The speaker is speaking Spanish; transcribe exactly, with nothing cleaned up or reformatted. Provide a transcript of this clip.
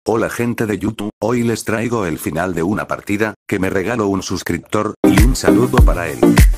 Hola gente de YouTube, hoy les traigo el final de una partida, que me regaló un suscriptor, y un saludo para él.